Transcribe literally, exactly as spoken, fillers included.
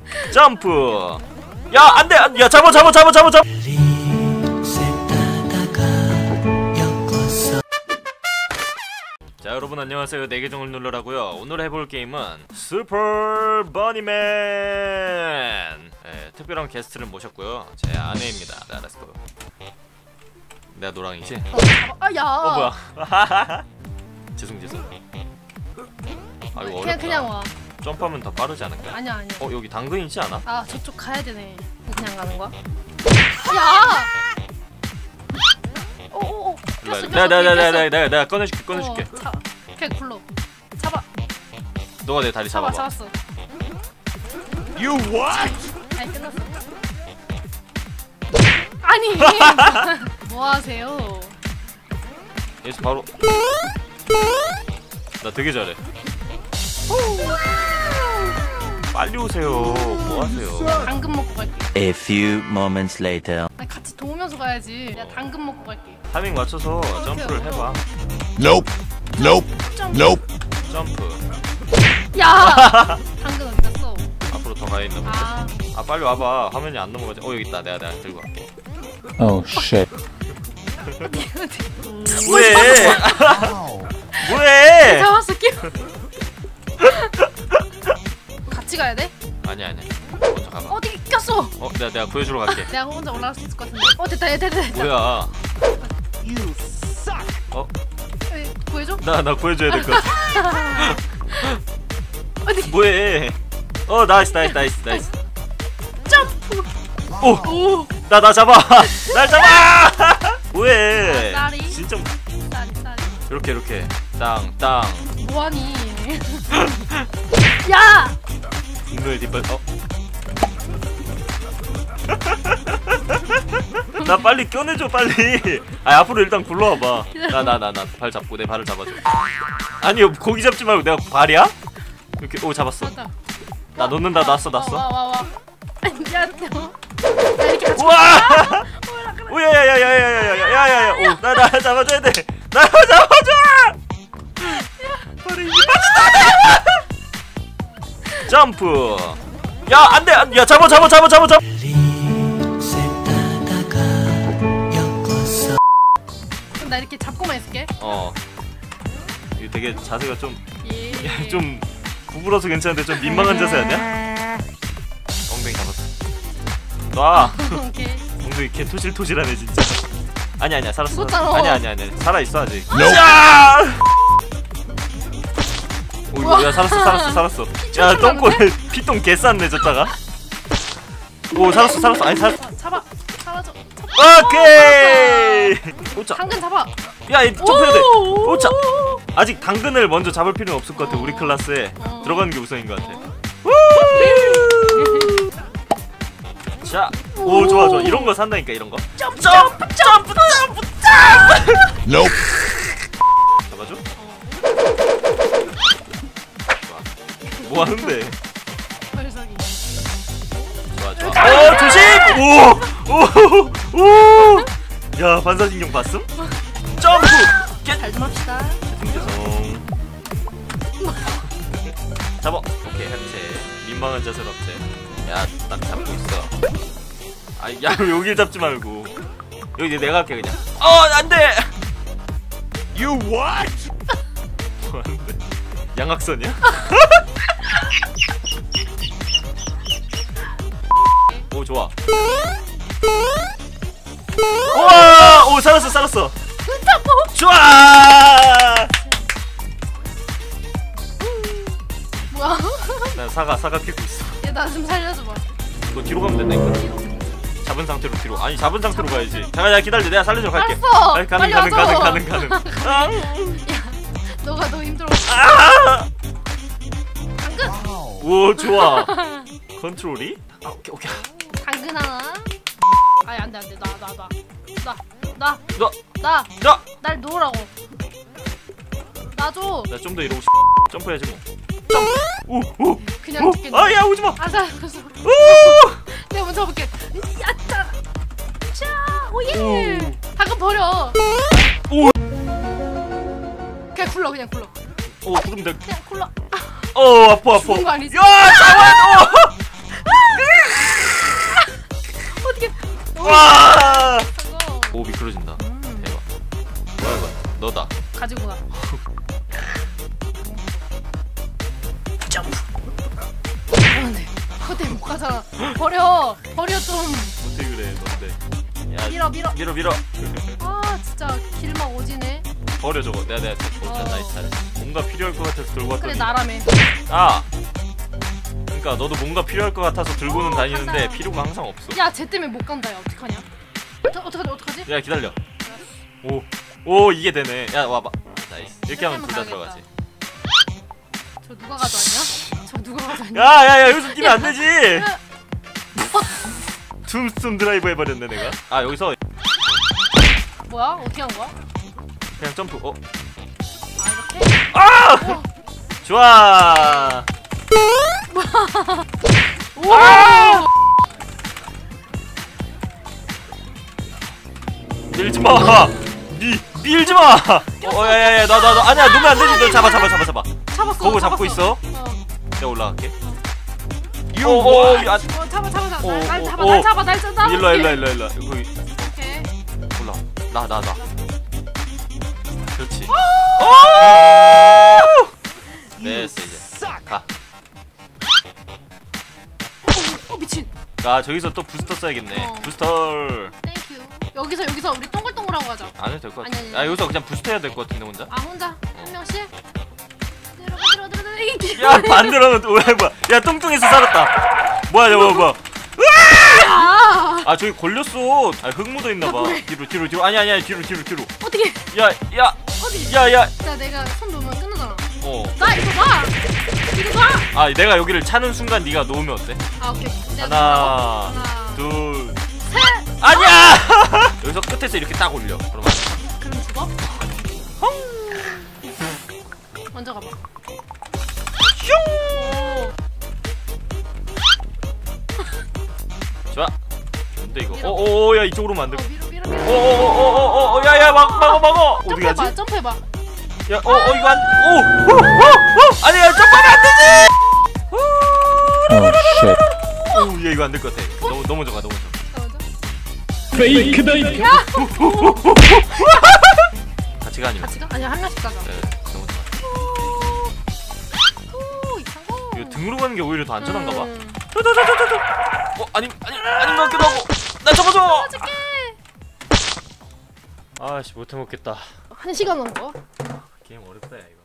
점프. 야 안돼. 야 잡아 잡아 잡아 잡아 잡아. 자 여러분 안녕하세요. 네 계정을 눌러라고요. 오늘 해볼 게임은 슈퍼 버니맨. 네, 특별한 게스트를 모셨고요. 제 아내입니다. 자, 렛츠고. 내가 노랑이지? 어, 아, 야. 어 뭐야? 죄송 죄송. 아 이거 어렵다. 그냥 그냥 와. 점프하면 더 빠르지 않을까? 아니야 아니야. 어 여기 당근 있지 않아? 아 저쪽 가야 되네. 그냥 가는 거야? 야. 오오오. 꼈어 내가 내가 내가 내가 내가 내가 꺼내줄게 꺼내줄게. 어, 자, 그냥 굴러. 잡아. 너가 내 다리 잡아봐. 잡아 잡았어. You what? 아니 끝났어. 아니 뭐 하세요? 여기서 바로. 나 되게 잘해. 빨리 오세요. 뭐 하세요? 당근 먹고 갈게. A few moments later. 아니 같이 도우면서 가야지. 내가 당근 먹고 갈게. 타이밍 맞춰서 점프를 해봐. Nope. Nope. 점프. Nope. 점프. 야! 당근 어디 갔어? 앞으로 더 가야 있나 보네. 아, 아 빨리 와봐. 화면이 안 넘어가지. 어 여기 있다. 내가 내가 들고 갈게. Oh shit. 뭐해? 뭐해? 잡았어 끼. 같이 가야 돼? 아니 아니. 먼저 가봐. 어디 꼈어? 어 내가 내가 구해주러 갈게. 내가 혼자 올라갈 수 있을 것 같은데. 어 됐다 됐다 됐다. 뭐야? 어? 에, 구해줘? 나 나 구해줘야 될 것 같아. 어디? 뭐해? 어 나이스 나이스 나이스 나이스. 점프. 오! 오. 나 나 잡아! 날 잡아! 뭐해? 아, 쌀이? 진짜 쌀이 쌀이. 이렇게 이렇게 땅 땅. 뭐하니? 야! 분노의 뒷발. 어? 나 빨리 껴내줘 빨리. 아 앞으로 일단 굴러와봐. 나 나 나 나 발 잡고 내 발을 잡아줘. 아니요 고기 잡지 말고 내가 발이야? 이렇게 오 잡았어. 맞아. 나 놓는다. 놨어 놨어. 와 와 와. 야 너. 나 이렇게 같이. 우와! 오야야야야야야야야야야! 오, 나 나 잡아줘야 돼. 나 잡아줘! 바로 이 점프. 야 안돼. 야 잡아 잡아 잡아 잡아 잡아. 그럼 나 이렇게 잡고만 있을게. 어. 이거 되게 자세가 좀 예. 좀 구부러서 괜찮은데 좀 민망한 자세 아니야? 엉덩이 잡았어. 놔. 오케이. 엉덩이 개 토실토실하네 진짜. 아니 아니야 살았어. 죽었잖아. 아니 아니 아니 살아 있어 아직. Nope. 야! 오 이거 야 살았어 살았어 살았어. 야 똥꼬에 피똥 개 쌌네 졌다가. 오 살았어 살았어. 아니 살. 아, 잡아. 잡아줘. 오케이. 오차. 당근 잡아. 야 이 점프해야 돼. 오! 오차. 아직 당근을 먼저 잡을 필요는 없을 것 같아. 우리 클래스에 어. 들어가는 게 우선인 것 같아. 자, 오 좋아 좋아. 이런 거 산다니까 이런 거. 점프 점프 점프 점프 점프. Nope. 잡아줘. 좋아. 뭐 하는데? 벌써기. 좋아 좋아. 어 조심. 오 오 오. 야 반사신경 봤음? 점프. 잘 좀 합시다. 죄송. 잡아. 오케이 합체. 민망한 자세로 합체. 야, 딱 잡고 있어. 아, 야 여길 잡지 말고 여기 내가 할게 그냥. 어, 안 돼. You what? 뭐 하는데? 양악선이야? 오 좋아. 우와, 오 살았어 살았어. 좋아. 뭐야? 나 사과 사과 캐고 있어. 얘 나 좀 살려줘봐. 너 뒤로 가면 된다니까. 잡은 상태로 뒤로. 아니 잡은 상태로 가야지. 잠깐 잠깐 기다려. 내가 살려줘 갈게. 알았어. 아니, 가능 빨리 가능 와줘. 가능 가능 가능. 아! 야, 너가 너무 힘들어. 아! 당근. 오 좋아. 컨트롤이? 아 오케이 오케이. 당근 하나. 아니 안돼 안돼 나 나 나 나 나 너 나 너. 날 놓으라고. 놔줘. 나 좀 더 이러고 싶. 점프해야지 뭐. 점프. 오 오. 그냥 죽겠네. 아야 오지 마. 알았어 알았어. 오. 내가 먼저 가볼게. 야짜. 자 오예. 오. 당근 버려. 오. 그냥 굴러 그냥 굴러. 오 그럼 내. 그냥 굴러. 어 아파 아파. 죽은 거 아니지? 야 잡아. 어. 때문에 못 가잖아. 버려 버려 좀. 어떻게 그래 넌데. 야 밀어 밀어. 밀어 밀어. 아 진짜 길막 오지네. 버려 저거. 내가 내가 어, 어. 나이스 잘해. 뭔가 필요할 것 같아서 들고 왔더니. 그래 나라며. 아. 그러니까 너도 뭔가 필요할 것 같아서 들고는 어, 다니는데 간다. 필요가 항상 없어. 야 쟤 때문에 못 간다. 야 어떡하냐? 저, 어떡하지 어떡하지? 야 기다려. 오. 오 이게 되네. 야 와봐. 나이스. 이렇게 하면 둘 다 가야겠다. 들어가지. 저 누가 가져왔냐? 저 누가 가져왔냐? 야야야 여기서 뛰면 안 되지. 툼스톤 드라이브 해버렸네 내가. 아 여기서 뭐야? 어떻게 한 거야? 그냥 점프. 어. 아 이렇게? 아! 어. 좋아. 오! 아! 밀지 마. 미 밀지 마. 어 야야야 나 나 나 아니야 놓으면 안 되지. 너 잡아 잡아 잡아 잡아. 잡았어. 거기 잡고 잡았어. 있어. 어. 내가 올라갈게. 오오 아, 어 잡아 잡아 잡아. 오, 날 오, 잡아 오. 날 잡아 날 잡아. 일로 일로 일로 일로 거기 오케이. 올라. 나 나 나. 그렇지. 어! 오! 됐어 이제. 가. 어 미친. 아 저기서 또 부스터 써야겠네. 어. 부스터. 땡큐. 여기서 여기서 우리 동글동글하고 하자. 안 해도 될 것 같아. 아니, 아니, 아 아니. 여기서 그냥 부스터 해야 될 것 같은데 혼자. 아 혼자 한 명씩. 들어가 들어가 들어가. 이게 야 반대로 하면 또 뭐야 뭐야. 야 뚱뚱해서 살았다. 뭐야 저거 뭐야. 아 아 저기 걸렸어. 아 흙 묻어 있나 봐. 뭐해? 뒤로 뒤로 뒤로. 아니 아니 아니 뒤로 뒤로 뒤로. 어떻게? 야야 어디? 야야. 자 내가 손 놓으면 끝나잖아. 어. 나 이거 봐. 이거 봐. 아 내가 여기를 차는 순간 네가 놓으면 어때? 아 오케이. 내가 하나, 놓으라고? 하나 둘. 셋. 아니야. 여기서 끝에서 이렇게 딱 올려. 그러면. 그럼 죽어? 먼저 가봐. 오. 좋아. 근데 이거. 밀어. 오오오 야 이쪽으로 만들. 어 밀어 밀어 밀어. 오오오오오오 야야 막 막어 막어. 어디 점프해봐 가지? 점프해봐. 야 어 어 이거 안. 오오오오 아니야 점프하면 안 되지. Oh shit. 오야 이거 안 될 것 같아. 너무 너무 저가 너무 저. 자, 먼저. 페이크다. 야. 같이 가 아니면. 같이 가? 아니야 한 명씩 가자. 네 너무 좋아. 오 이상호. 이거 등으로 가는 게 오히려 더 안전한가 봐. 음. 저저저저저. 어 아니 아니 아닌 것 같기도 하고. 나 접어줘. 도와줄게. 아씨 못해 먹겠다. 한 시간 온 거? 게임 어렵다 야 이거.